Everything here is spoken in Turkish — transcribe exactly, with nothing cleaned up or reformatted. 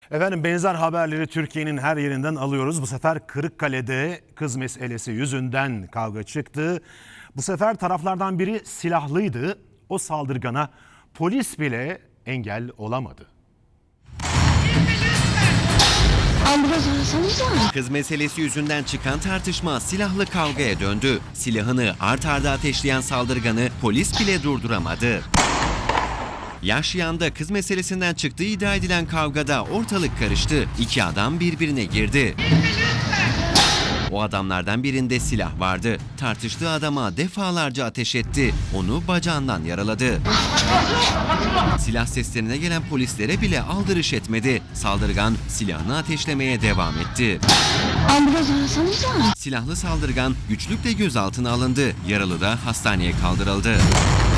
Efendim benzer haberleri Türkiye'nin her yerinden alıyoruz. Bu sefer Kırıkkale'de kız meselesi yüzünden kavga çıktı. Bu sefer taraflardan biri silahlıydı. O saldırgana polis bile engel olamadı. Kız meselesi yüzünden çıkan tartışma silahlı kavgaya döndü. Silahını art arda ateşleyen saldırganı polis bile durduramadı. Yaşlıyan'da kız meselesinden çıktığı iddia edilen kavgada ortalık karıştı. İki adam birbirine girdi. O adamlardan birinde silah vardı. Tartıştığı adama defalarca ateş etti. Onu bacağından yaraladı. Silah seslerine gelen polislere bile aldırış etmedi. Saldırgan silahını ateşlemeye devam etti. Silahlı saldırgan güçlükle gözaltına alındı. Yaralı da hastaneye kaldırıldı.